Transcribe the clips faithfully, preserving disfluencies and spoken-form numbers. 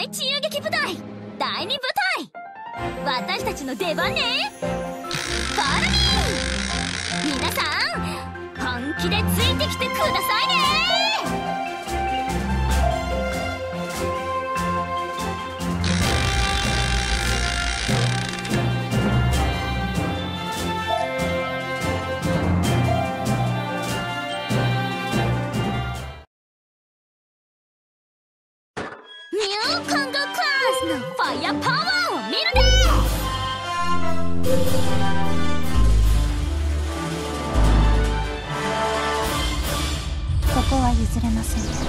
い治癒劇部隊だいに部隊、私たちの出番ね。フォローミー。皆さん本気でついてきてくださいね。ニューコンゴクラスのファイアパワーを見るね。 ここは譲れません。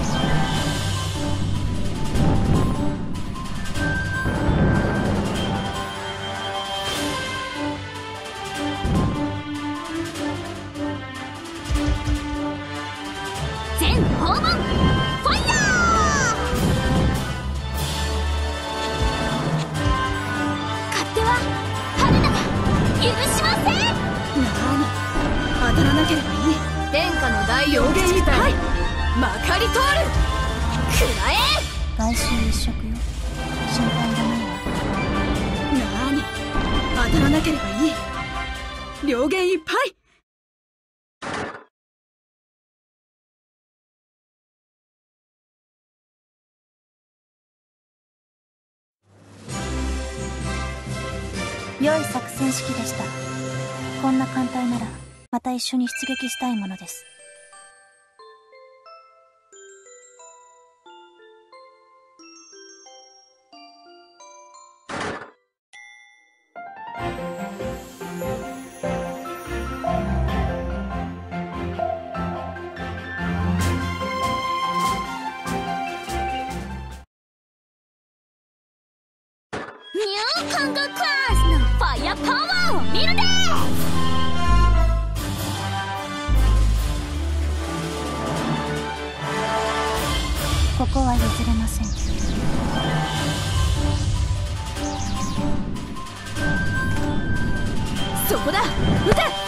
全訪問ファイヤー。許しません。なーに、当たらなければいい。天下の大妖言いっぱいまかり通る。くらえ。 外周一色よ、心配いらないわ。 なーに、当たらなければいい。両言いっぱい。 良い作戦式でした。こんな艦隊ならまた一緒に出撃したいものです。 ニューコンゴクラスのファイアパワーを見るね。 ここは譲れません。 そこだ、撃て。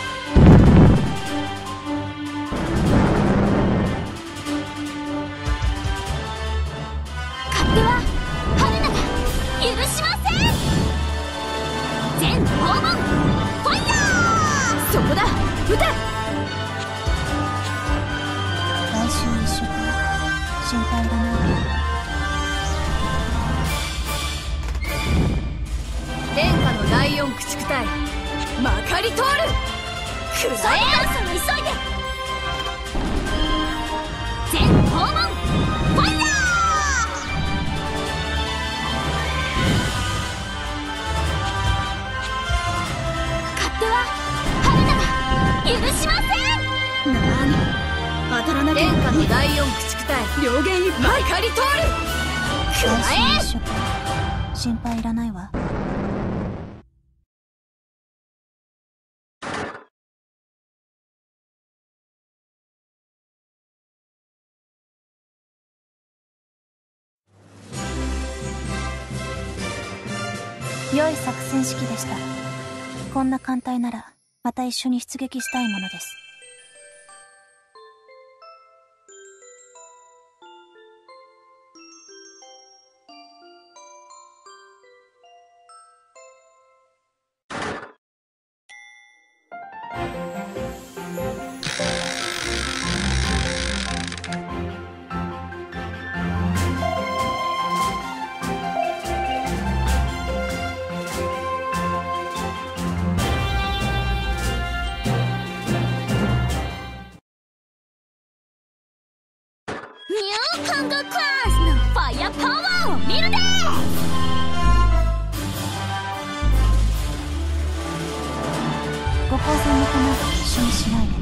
勝手は春菜が許しません。全訪問ファイヤー。そこだ、撃て。 来週一色よ、心配いらないわ。 天下の第四駆逐隊まかり通る。くらえ。急いで。全訪問ファイヤー。勝手は春菜が許しません。なーに、当たらなきゃいい。天下の第四駆逐隊両言いっぱいまかり通る。くらえ。 来週一色よ、心配いらないわ。良い作戦式でした。こんな艦隊ならまた一緒に出撃したいものです。 ニューコンゴクラスのファイアパワーを見るね。 ご高専の子なんかと一緒にしないで。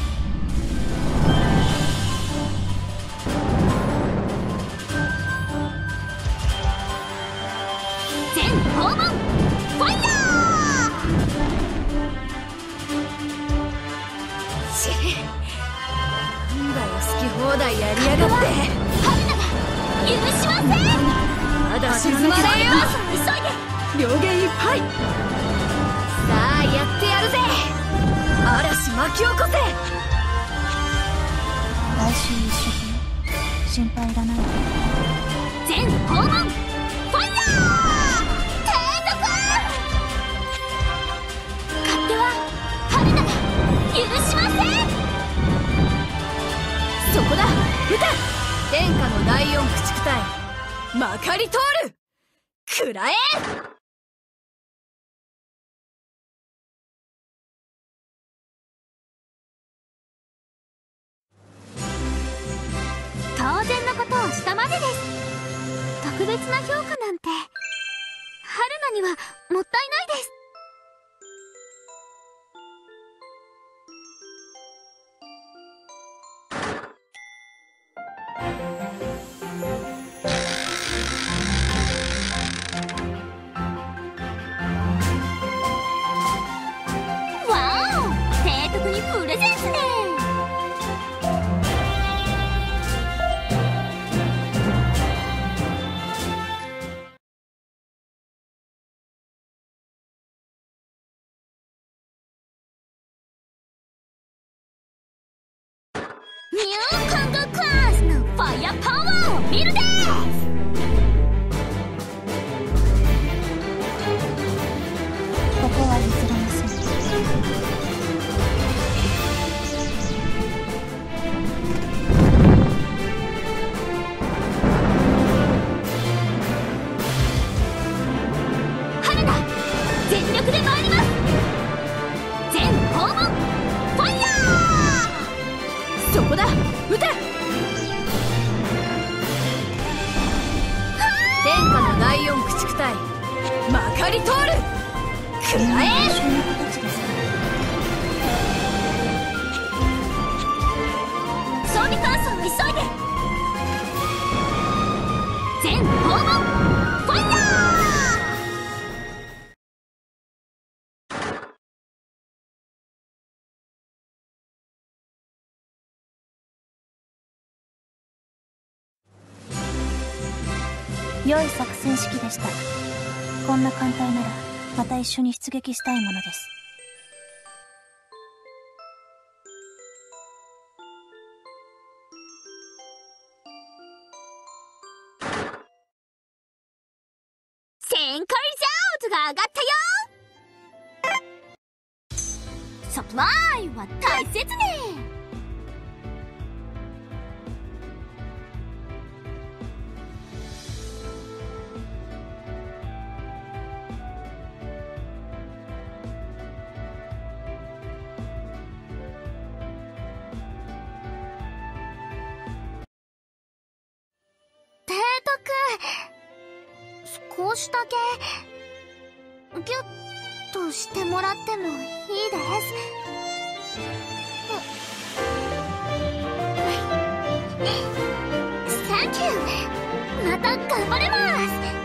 全訪問ファイヤー。ちなんだよ、好き放題やりやがって。春菜が許しません。まだ沈まれよ。急いで。両言いっぱい。さあやってやるぜ。嵐巻き起こせ。 来週一色よ、心配いらないわ。 全訪問ファイヤー継続。勝手は春なら許しません。そこだ、撃て。天下の第四駆逐隊まかり通る。食らえ。当然のことをしたまでです。特別な評価なんて春菜にはもったいないです。わお、提督にプレゼンツね。ニューカントクラスのファイヤーパワーを見るです。 ここは譲れません。 春菜、全力で参ります。全訪問ファイヤー。そこだ、撃て。天下の第四駆逐隊まかり通る。食らえ。 一緒の形ですか。 装備乾燥を急いで。全訪問ファイヤー。良い作戦指揮でした。こんな艦隊ならまた一緒に出撃したいものです。 旋回ジャーズが上がったよ。サプライは大切ね。提督、少しだけギュッとしてもらってもいいです。サンキュー。また頑張れます。